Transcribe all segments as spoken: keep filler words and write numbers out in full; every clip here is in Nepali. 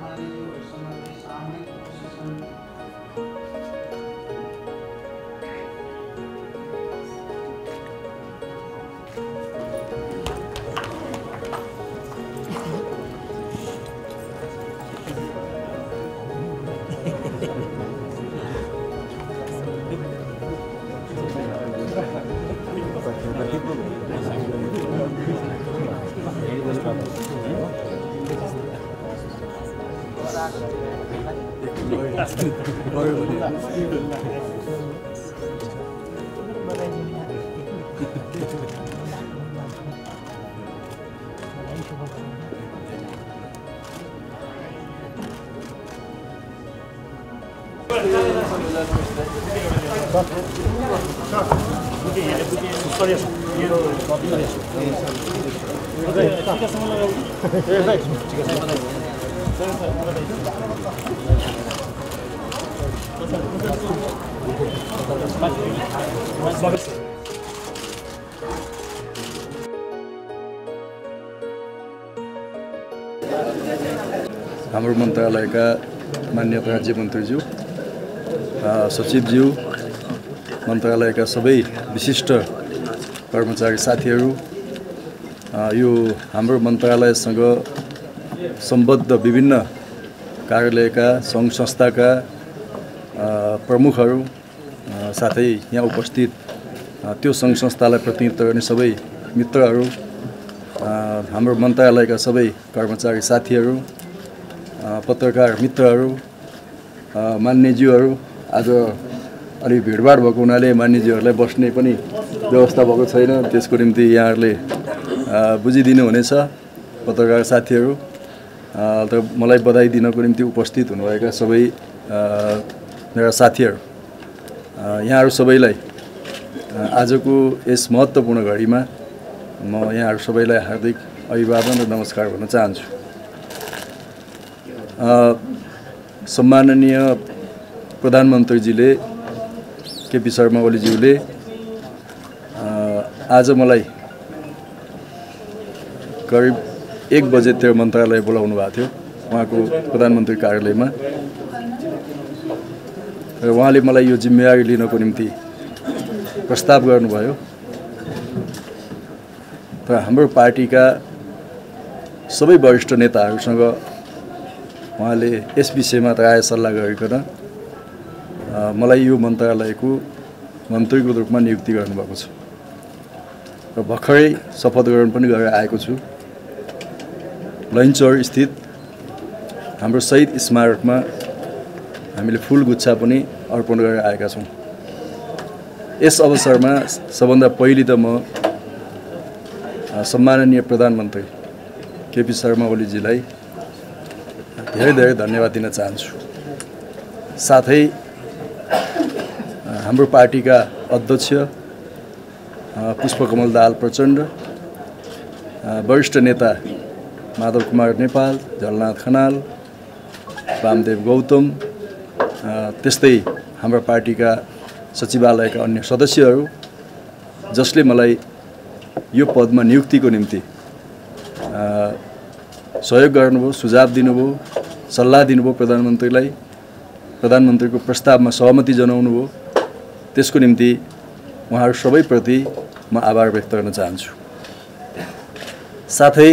हाम्रो मन्त्रालयका माननीय राज्य मन्त्रीज्यू, सचिवज्यू, मन्त्रालयका सबै विशिष्ट कर्मचारी साथीहरू, यो हाम्रो मन्त्रालयसँग सम्बद्ध विभिन्न कार्यालयका सङ्घ संस्थाका प्रमुखहरू, साथै यहाँ उपस्थित त्यो सङ्घ संस्थालाई प्रतिनिधित्व गर्ने सबै मित्रहरू, हाम्रो मन्त्रालयका सबै कर्मचारी साथीहरू, पत्रकार मित्रहरू, मान्यज्यूहरू, आज अलि भिडभाड भएको हुनाले मान्यज्यूहरूलाई बस्ने पनि व्यवस्था भएको छैन, त्यसको निम्ति यहाँहरूले बुझिदिनु हुनेछ। पत्रकार साथीहरू त मलाई बधाई दिनको निम्ति उपस्थित हुनुभएका सबै मेरा साथीहरू, यहाँहरू सबैलाई आजको यस महत्त्वपूर्ण घडीमा म यहाँहरू सबैलाई हार्दिक अभिवादन र नमस्कार भन्न चाहन्छु। सम्माननीय प्रधानमन्त्रीजीले केपी शर्मा ओलीज्यूले आज मलाई करिब एक बजेतिर मन्त्रालय बोलाउनु भएको थियो, उहाँको प्रधानमन्त्री कार्यालयमा, र उहाँले मलाई यो जिम्मेवारी लिनको निम्ति प्रस्ताव गर्नुभयो। र हाम्रो पार्टीका सबै वरिष्ठ नेताहरूसँग उहाँले यस विषयमा राय सल्लाह गरिकन मलाई यो मन्त्रालयको मन्त्रीको रूपमा नियुक्ति गर्नुभएको छ र भर्खरै शपथ ग्रहण पनि गरेर आएको छु। लैनचौर स्थित हाम्रो शहीद स्मारकमा हामीले फुलगुच्छा पनि अर्पण गरेर आएका छौँ। यस अवसरमा सबभन्दा पहिले त म सम्माननीय प्रधानमन्त्री केपी शर्मा ओलीजीलाई धेरै धेरै धन्यवाद दिन चाहन्छु। साथै हाम्रो पार्टीका अध्यक्ष पुष्पकमल दाहाल प्रचण्ड, वरिष्ठ नेता माधव कुमार नेपाल, झलनाथ खनाल, वामदेव गौतम, त्यस्तै हाम्रो पार्टीका सचिवालयका अन्य सदस्यहरू, जसले मलाई यो पदमा नियुक्तिको निम्ति सहयोग गर्नुभयो, सुझाव दिनुभयो, सल्लाह दिनुभयो प्रधानमन्त्रीलाई, प्रधानमन्त्रीको प्रस्तावमा सहमति जनाउनु भयो, त्यसको निम्ति उहाँहरू सबैप्रति म आभार व्यक्त गर्न चाहन्छु। साथै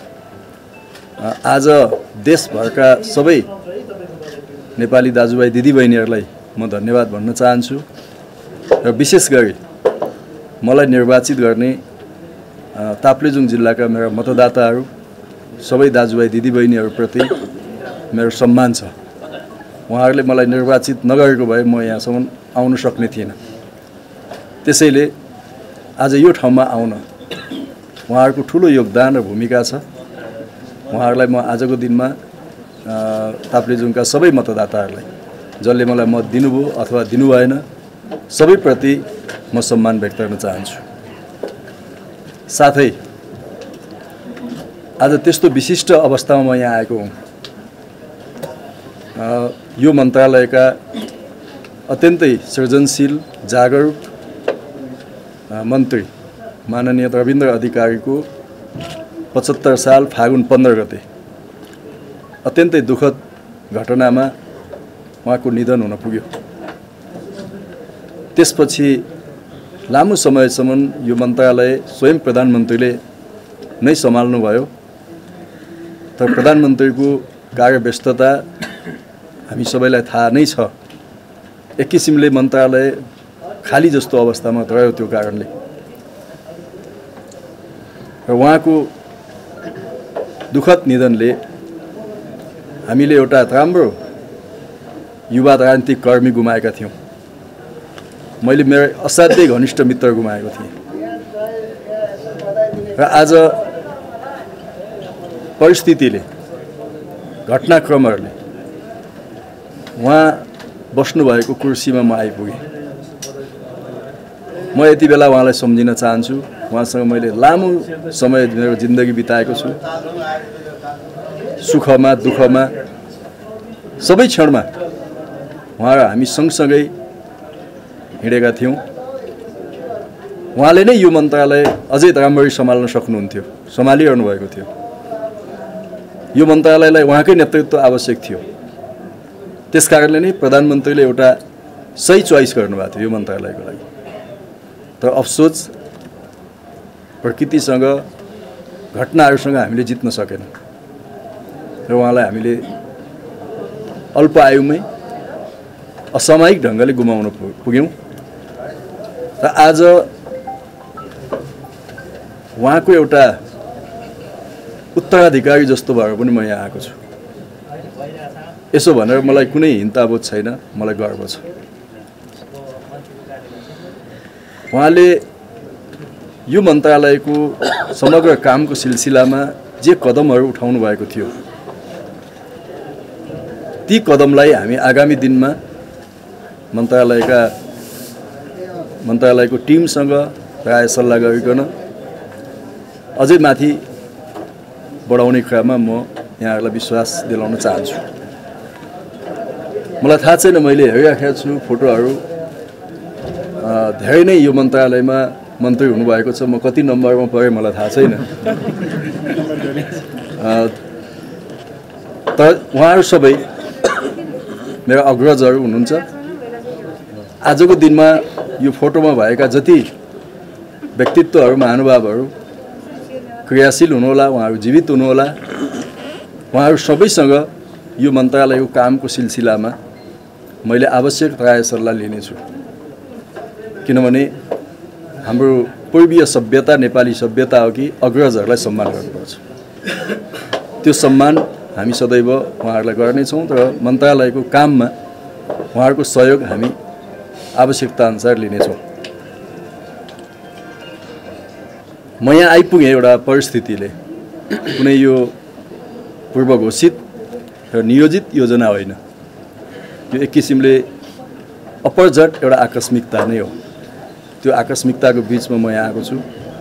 आज देशभरका सबै नेपाली दाजुभाइ दिदीबहिनीहरूलाई म धन्यवाद भन्न चाहन्छु र विशेष गरी मलाई निर्वाचित गर्ने ताप्लेजुङ जिल्लाका मेरा मतदाताहरू, सबै दाजुभाइ दिदीबहिनीहरूप्रति मेरो सम्मान छ। उहाँहरूले मलाई निर्वाचित नगरेको भए म यहाँसम्म आउन सक्ने थिएन। त्यसैले आज यो ठाउँमा आउन उहाँहरूको ठुलो योगदान र भूमिका छ। उहाँहरूलाई म आजको दिनमा ताप्लेजुङका सबै मतदाताहरूलाई, जसले मलाई मत दिनुभयो अथवा दिनुभएन, सबैप्रति म सम्मान व्यक्त गर्न चाहन्छु। साथै आज त्यस्तो विशिष्ट अवस्थामा म यहाँ आएको हुँ। यो मन्त्रालयका अत्यन्तै सृजनशील, जागरुक मन्त्री माननीय रविन्द्र अधिकारीको पचहत्तर साल फागुन पन्ध्र गते अत्यन्तै दुःखद घटनामा उहाँको निधन हुन पुग्यो। त्यसपछि लामो समयसम्म यो मन्त्रालय स्वयं प्रधानमन्त्रीले नै सम्हाल्नुभयो। तर प्रधानमन्त्रीको कार्यव्यस्तता हामी सबैलाई थाहा नै छ। एक किसिमले मन्त्रालय खाली जस्तो अवस्थामा रह्यो त्यो कारणले। र उहाँको दुःखद निधनले हामीले एउटा राम्रो युवा राजनीतिक कर्मी गुमाएका थियौँ। मैले मेरो असाध्यै घनिष्ठ मित्र गुमाएको थिएँ। र आज परिस्थितिले, घटनाक्रमहरूले उहाँ बस्नुभएको कुर्सीमा म आइपुगेँ। म यति बेला उहाँलाई सम्झिन चाहन्छु। उहाँसँग मैले लामो समय मेरो जिन्दगी बिताएको छु। सुखमा दुःखमा सबै क्षणमा उहाँ र हामी सँगसँगै हिँडेका थियौँ। उहाँले नै यो मन्त्रालय अझै राम्ररी सम्हाल्न सक्नुहुन्थ्यो, सम्हालिरहनु भएको थियो। यो मन्त्रालयलाई उहाँकै नेतृत्व आवश्यक थियो। त्यसकारणले नै प्रधानमन्त्रीले एउटा सही चोइस गर्नुभएको थियो यो मन्त्रालयको लागि। तर अफसोस प्रकृतिसँग, घटनाहरूसँग हामीले जित्न सकेन र उहाँलाई हामीले अल्प आयुमै असामयिक ढङ्गले गुमाउन पुग्यौँ। र आज उहाँको एउटा उत्तराधिकारी जस्तो भएर पनि म यहाँ आएको छु। यसो भनेर मलाई कुनै हिन्ताबोध छैन, मलाई गर्व छ। उहाँले यो मन्त्रालयको समग्र कामको सिलसिलामा जे कदमहरू उठाउनु भएको थियो, ती कदमलाई हामी आगामी दिनमा मन्त्रालयका मन्त्रालयको टिमसँग राय सल्लाह गरिकन अझै माथि बढाउने क्रममा म यहाँहरूलाई विश्वास दिलाउन चाहन्छु। मलाई थाहा छैन, मैले हेरिराखेको छु फोटोहरू, धेरै नै यो मन्त्रालयमा मन्त्री हुनुभएको छ। म कति नम्बरमा परेँ मलाई थाहा छैन। तर उहाँहरू सबै मेरो अग्रजहरू हुनुहुन्छ। आजको दिनमा यो फोटोमा भएका जति व्यक्तित्वहरू, महानुभावहरू क्रियाशील हुनुहोला, उहाँहरू जीवित हुनुहोला, उहाँहरू सबैसँग यो मन्त्रालयको कामको सिलसिलामा मैले आवश्यक राय सल्लाह लिनेछु। किनभने हाम्रो पूर्वीय सभ्यता, नेपाली सभ्यता हो कि अग्रजहरूलाई सम्मान गर्नुपर्छ। त्यो सम्मान हामी सदैव उहाँहरूलाई गर्नेछौँ। र मन्त्रालयको काममा उहाँहरूको सहयोग हामी आवश्यकताअनुसार लिनेछौँ। म यहाँ आइपुगेँ एउटा परिस्थितिले, कुनै यो पूर्व घोषित र नियोजित योजना होइन। यो एक किसिमले अपरझट एउटा आकस्मिकता नै हो। त्यो आकस्मिकताको बिचमा म यहाँ आएको छु।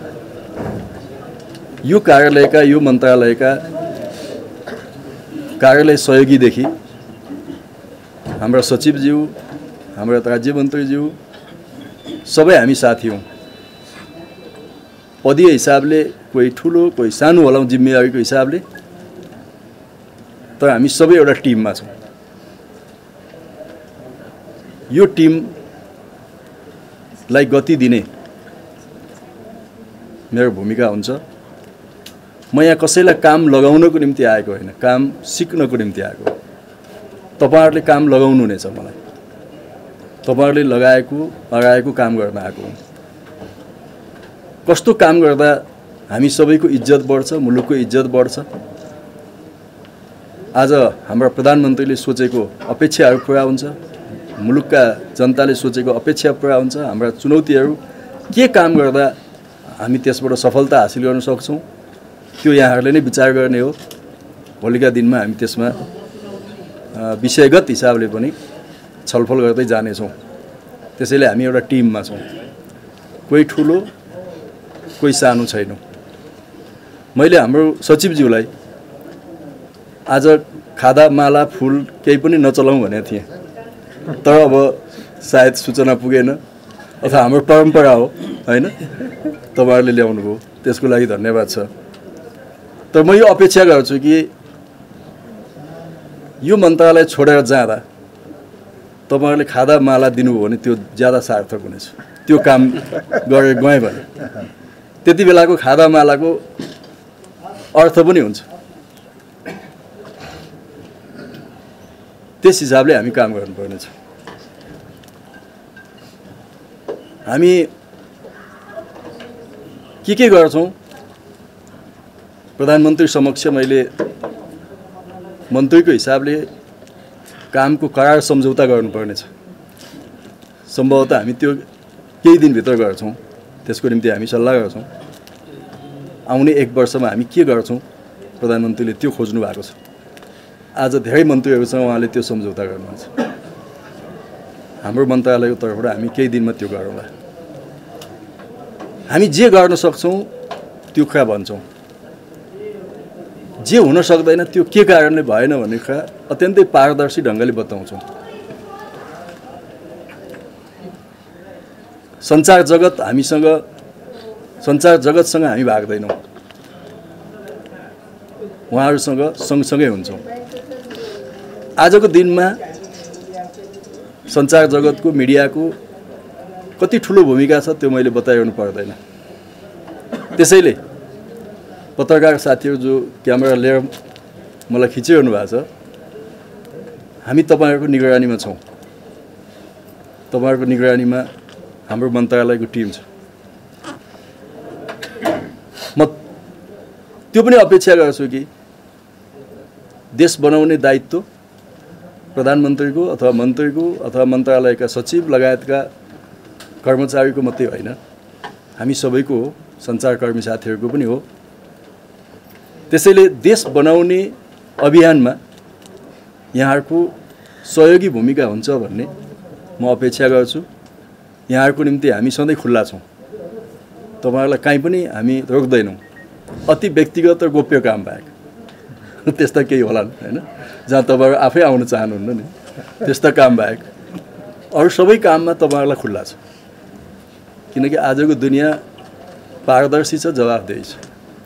यो कार्यालयका, यो मन्त्रालयका कार्यालय सहयोगीदेखि हाम्रा सचिवज्यू, हाम्रा राज्य मन्त्रीज्यू सबै हामी साथी हौँ। पदीय हिसाबले कोही ठुलो, कोही सानो होला जिम्मेवारीको हिसाबले, तर हामी सबै एउटा टिममा छौँ। यो टिमलाई गति दिने मेरो भूमिका हुन्छ। म यहाँ कसैलाई काम लगाउनको निम्ति आएको होइन, काम सिक्नको निम्ति आएको। तपाईहरुले काम लगाउनु हुनेछ मलाई। तपाईहरुले लगाएको लगाएको काम गर्न आएको हुँ। कस्तो काम गर्दा हामी सबैको इज्जत बढ्छ, मुलुकको इज्जत बढ्छ। आज हाम्रो प्रधानमन्त्रीले सोचेको अपेक्षाहरू पूरा हुन्छ, मुलुकका जनताले सोचेको अपेक्षा पूरा हुन्छ। हाम्रा चुनौतीहरू के काम गर्दा हामी त्यसबाट सफलता हासिल गर्न सक्छौं, त्यो यहाँहरूले नै विचार गर्ने हो। भोलिका दिनमा हामी त्यसमा विषयगत हिसाबले पनि छलफल गर्दै जानेछौँ। त्यसैले हामी एउटा टिममा छौँ, कोही ठुलो कोही सानो छैन। मैले हाम्रो सचिवज्यूलाई आज खादा माला फूल केही पनि नचलाउँ भनेको थिएँ, तर अब सायद सूचना पुगेन अथवा हाम्रो परम्परा हो हैन, तपाईहरुले ल्याउनु भयो, त्यसको लागि धन्यवाद छ। तर म यो अपेक्षा गर्छु कि यो मन्त्रालय छोडेर जाँदा तपाईहरुले खादा माला दिनुभयो भने त्यो ज्यादा सार्थक हुनेछ। त्यो काम गरे गए भने त्यति बेलाको खादा मालाको अर्थ पनि हुन्छ। त्यस हिसाबले हामी काम गर्नुपर्नेछ। हामी के के गर्छौं प्रधानमन्त्री समक्ष मैले मन्त्रीको हिसाबले कामको करार सम्झौता गर्नुपर्नेछ। सम्भवतः हामी त्यो केही दिनभित्र गर्छौं। त्यसको निम्ति हामी सल्लाह गर्छौं। आउने एक वर्षमा हामी के गर्छौं प्रधानमन्त्रीले त्यो खोज्नु भएको छ। आज धेरै मन्त्रीहरूसँग उहाँले त्यो सम्झौता गर्नुहुन्छ। हाम्रो मन्त्रालयको तर्फबाट हामी केही दिनमा त्यो गरौँला। हामी जे गर्न सक्छौं त्यो कुरा भन्छौं। जे हुन सक्दैन त्यो के कारणले भएन भन्ने कुरा अत्यन्तै पारदर्शी ढंगले बताउँछौं। सञ्चार जगत हामीसँग सञ्चार जगतसँग हामी भाग्दैनौं। उहाँहरुसँग सँगसँगै हुन्छौं। आजको दिनमा सञ्चार जगतको मिडियाको कति ठूलो भूमिका छ त्यो मैले बताइरहनु पर्दैन। त्यसैले पत्रकार साथीहरु जो क्यामेरा लिएर मलाई खिचिरहनु भएको छ, हामी तपाईहरुको निगरानीमा छौं। तपाईहरुको निगरानीमा हाम्रो मन्त्रालयको टिम छ। म त्यो पनि अपेक्षा गर्छु कि देश बनाउने दायित्व प्रधानमन्त्रीको अथवा मन्त्रीको अथवा मन्त्रालयका सचिव लगायतका कर्मचारीको मात्रै होइन, हामी सबैको हो, सञ्चारकर्मी साथीहरुको पनि हो। त्यसैले देश बनाउने अभियानमा यहाँहरुको सहयोगी भूमिका हुन्छ भन्ने म अपेक्षा गर्छु। यहाँहरुको निम्ति हामी सधैँ खुल्ला छौं। तपाईहरुलाई कहीँ पनि हामी रोक्दैनौं। अति व्यक्तिगत र गोप्य काम बाहेक त्यस्ता केही होलान् हैन, जहाँ तपाईहरु आफै आउन चाहनुहुन्न नि, त्यस्ता काम बाहेक अरु सबै काममा तपाईहरुलाई खुल्ला छ। किनकि आजको दुनिया पारदर्शी छ, जवाफदेही छ।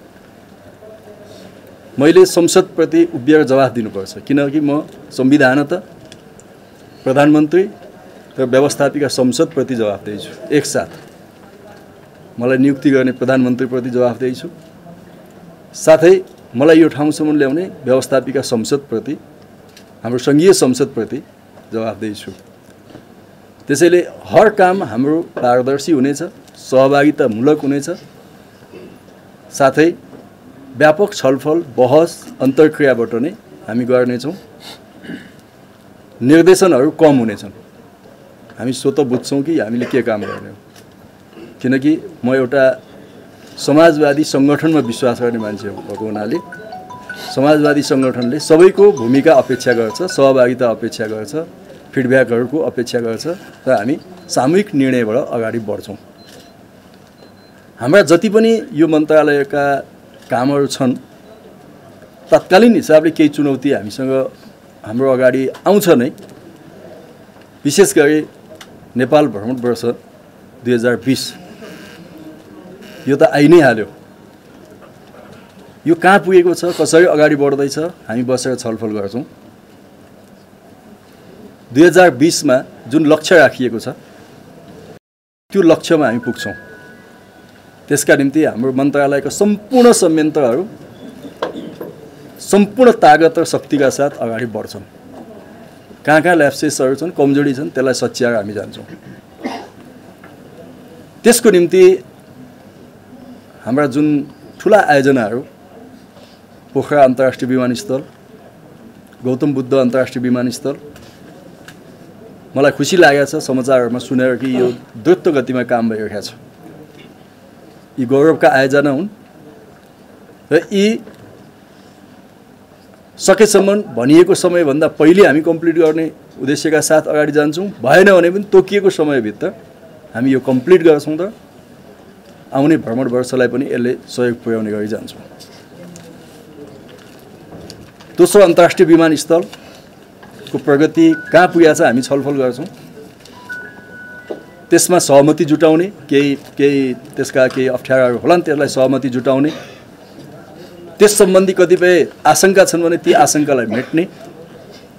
मैले संसदप्रति उभिएर जवाफ दिनुपर्छ किनकि म संविधानतः प्रधानमन्त्री र व्यवस्थापिका संसदप्रति जवाफदेही छु। एकसाथ मलाई नियुक्ति गर्ने प्रधानमन्त्रीप्रति जवाफदेही छु, साथै मलाई यो ठाउँसम्म ल्याउने व्यवस्थापिका संसदप्रति, हाम्रो संघीय संसदप्रति जवाफदेही छु। त्यसैले हर काम हाम्रो पारदर्शी हुनेछ, सहभागितामूलक हुनेछ, साथै व्यापक छलफल बहस अन्तर्क्रियाबाट नै हामी गर्नेछौँ। निर्देशनहरू कम हुनेछन्। हामी स्वतः बुझ्छौँ कि हामीले के काम गर्ने हो। किनकि म एउटा समाजवादी सङ्गठनमा विश्वास गर्ने मान्छे भएको हुनाले समाजवादी सङ्गठनले सबैको भूमिका अपेक्षा गर्छ, सहभागिता अपेक्षा गर्छ, फिडब्याकहरूको अपेक्षा गर्छ र हामी सामूहिक निर्णयबाट अगाडि बढ्छौँ। हाम्रा जति पनि यो मन्त्रालयका कामहरू छन् तत्कालीन हिसाबले केही चुनौती हामीसँग हाम्रो अगाडि आउँछ नै। विशेष गरी नेपाल भ्रमण वर्ष दुई हजार बीस यो त आइ नै हाल्यो। यो कहाँ पुगेको छ, कसरी अगाडि बढ्दैछ, हामी बसेर छलफल गर्छौँ। दुई हजार बीस मा जुन लक्ष्य राखिएको छ त्यो लक्ष्यमा हामी पुग्छौँ। त्यसका निम्ति हाम्रो मन्त्रालयका सम्पूर्ण संयन्त्रहरू सम्पूर्ण ताकत र शक्तिका साथ अगाडि बढ्छन्। कहाँ कहाँ ल्याप्सेसहरू छन्, कमजोरी छन्, त्यसलाई सच्याएर हामी जान्छौँ। त्यसको निम्ति हाम्रा जुन ठुला आयोजनाहरू, पोखरा अन्तर्राष्ट्रिय विमानस्थल, गौतम बुद्ध अन्तर्राष्ट्रिय विमानस्थल, मलाई खुसी लागेको छ समाचारहरूमा सुनेर कि यो द्रुत गतिमा काम भइरहेको छ। यी गौरवका आयोजना हुन् र यी सकेसम्म भनिएको समयभन्दा पहिले हामी कम्प्लिट गर्ने उद्देश्यका साथ अगाडि जान्छौँ। भएन भने पनि तोकिएको समयभित्र हामी यो कम्प्लिट गर्छौँ र आउने भ्रमण वर्षलाई पनि यसले सहयोग पुर्याउने गरी जान्छौँ। दोस्रो अन्तर्राष्ट्रिय विमानस्थलको प्रगति कहाँ पुगेको छ हामी छलफल गर्छौँ। त्यसमा सहमति जुटाउने, केही केही त्यसका केही अप्ठ्याराहरू होलान्, त्यसलाई सहमति जुटाउने, त्यस सम्बन्धी कतिपय आशंका छन् भने ती आशंकालाई मेट्ने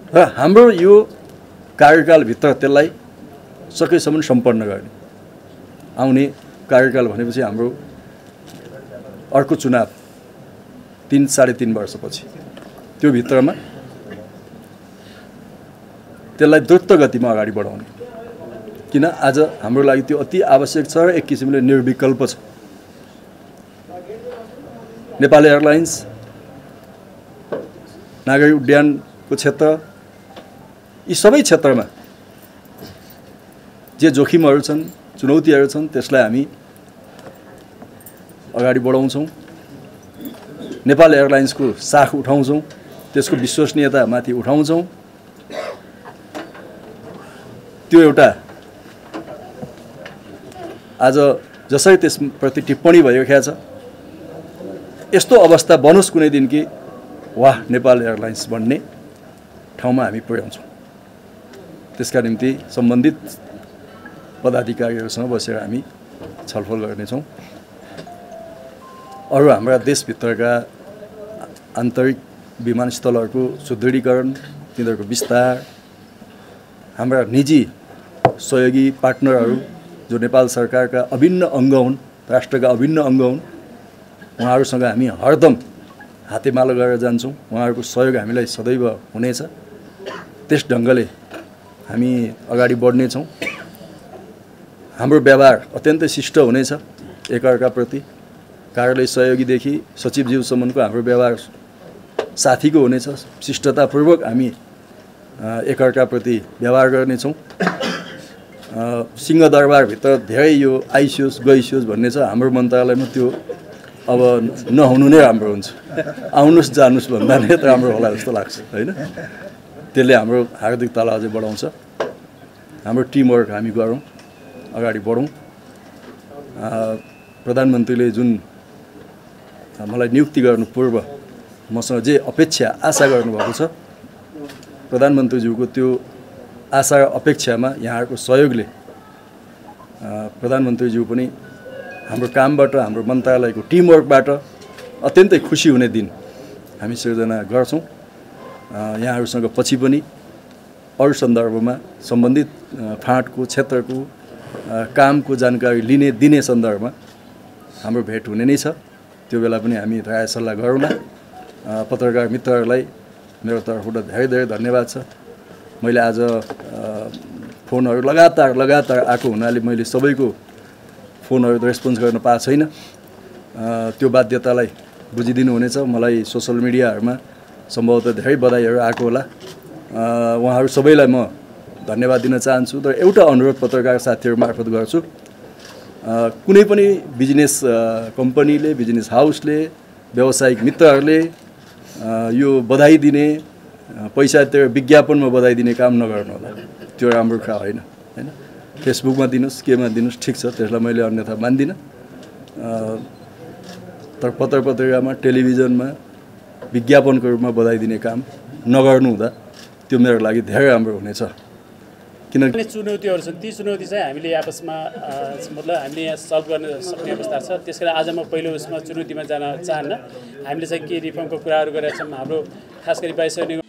र हाम्रो यो कार्यकालभित्र त्यसलाई सकेसम्म सम्पन्न गर्ने। आउने कार्यकाल भनेपछि हाम्रो अर्को चुनाव तीन साढे तीन वर्षपछि, त्यो भित्रमा त्यसलाई द्रुत गतिमा अगाडि बढाउने। किन आज हाम्रो लागि त्यो अति आवश्यक छ र एक किसिमले निर्विकल्प छ। नेपाल एयरलाइन्स, नागरिक उड्डयनको क्षेत्र, यी सबै क्षेत्रमा जे जोखिमहरू छन्, चुनौतीहरू छन्, त्यसलाई हामी अगाडि बढाउँछौँ। नेपाल एयरलाइन्सको साख उठाउँछौँ, त्यसको विश्वसनीयता माथि उठाउँछौँ। त्यो एउटा आज जसरी त्यसप्रति टिप्पणी भइरहेको छ, यस्तो अवस्था बनोस् कुनै दिन कि वाह नेपाल एयरलाइन्स भन्ने ठाउँमा हामी पुर्याउँछौँ। त्यसका निम्ति सम्बन्धित पदाधिकारीहरूसँग बसेर हामी छलफल गर्नेछौँ। अरू हाम्रा देशभित्रका आन्तरिक विमानस्थलहरूको सुदृढीकरण, तिनीहरूको विस्तार, हाम्रा निजी सहयोगी पार्टनरहरू जो नेपाल सरकारका अभिन्न अङ्ग हुन्, राष्ट्रका अभिन्न अङ्ग हुन्, उहाँहरूसँग हामी हरदम हातेमालो गरेर जान्छौँ। उहाँहरूको सहयोग हामीलाई सदैव हुनेछ। त्यस ढङ्गले हामी अगाडि बढ्नेछौँ। हाम्रो व्यवहार अत्यन्तै शिष्ट हुनेछ एकअर्काप्रति। कार्यालय सहयोगीदेखि सचिवज्यूसम्मको हाम्रो व्यवहार साथीको हुनेछ। शिष्टतापूर्वक हामी एकअर्काप्रति व्यवहार गर्नेछौँ। सिंहदरबारभित्र धेरै यो आइसियोस् गइसियोस् भन्ने छ, हाम्रो मन्त्रालयमा त्यो अब नहुनु नै राम्रो हुन्छ। आउनुहोस् जानुहोस् भन्दा नै त राम्रो होला जस्तो लाग्छ, होइन? त्यसले हाम्रो हार्दिकतालाई अझै बढाउँछ। हाम्रो टिमवर्क हामी गरौँ, अगाडि बढौँ। प्रधानमन्त्रीले जुन मलाई नियुक्ति गर्नु पूर्व मसँग जे अपेक्षा आशा गर्नुभएको छ, प्रधानमन्त्रीज्यूको त्यो आशा र अपेक्षामा यहाँहरूको सहयोगले प्रधानमन्त्रीज्यू पनि हाम्रो कामबाट, हाम्रो मन्त्रालयको टिमवर्कबाट अत्यन्तै खुसी हुने दिन हामी सिर्जना गर्छौँ। यहाँहरूसँग पछि पनि अरू सन्दर्भमा सम्बन्धित फाँटको क्षेत्रको कामको जानकारी लिने दिने सन्दर्भमा हाम्रो भेट हुने नै छ। त्यो बेला पनि हामी राय सल्लाह गरौँला। पत्रकार मित्रहरूलाई मेरो तर्फबाट धेरै धेरै धन्यवाद छ। मैले आज फोनहरू लगातार लगातार आएको हुनाले मैले सबैको फोनहरू रेस्पोन्स गर्न पाएको छैन। त्यो बाध्यतालाई बुझिदिनु हुनेछ। मलाई सोसल मिडियाहरूमा सम्भवतः धेरै बधाईहरू आएको होला। उहाँहरू सबैलाई म धन्यवाद दिन चाहन्छु। तर एउटा अनुरोध पत्रकार साथीहरू मार्फत गर्छु, कुनै पनि बिजनेस कम्पनीले, बिजनेस हाउसले, व्यावसायिक मित्रहरूले यो बधाई दिने, पैसा त्यो विज्ञापनमा बधाई दिने काम नगर्नु होला। त्यो राम्रो कुरा होइन, होइन? फेसबुकमा दिनुहोस्, केमा दिनुहोस्, ठिक छ, त्यसलाई मैले अन्यथा मान्दिनँ। तर पत्र पत्रिकामा, टेलिभिजनमा विज्ञापनको रूपमा बधाई दिने काम नगर्नु हुँदा त्यो मेरो लागि धेरै राम्रो हुनेछ। किनकि चुनौतीहरू छन्, ती चुनौती चाहिँ हामीले आपसमा मतलब हामीले यहाँ सल्भ गर्न सक्ने अवस्था छ। त्यस कारण आज म पहिलो उसमा चुनौतीमा जान चाहन्न। हामीले चाहिँ के रिफर्मको कुराहरू गरेका छौँ। हाम्रो खास गरी वायुसेना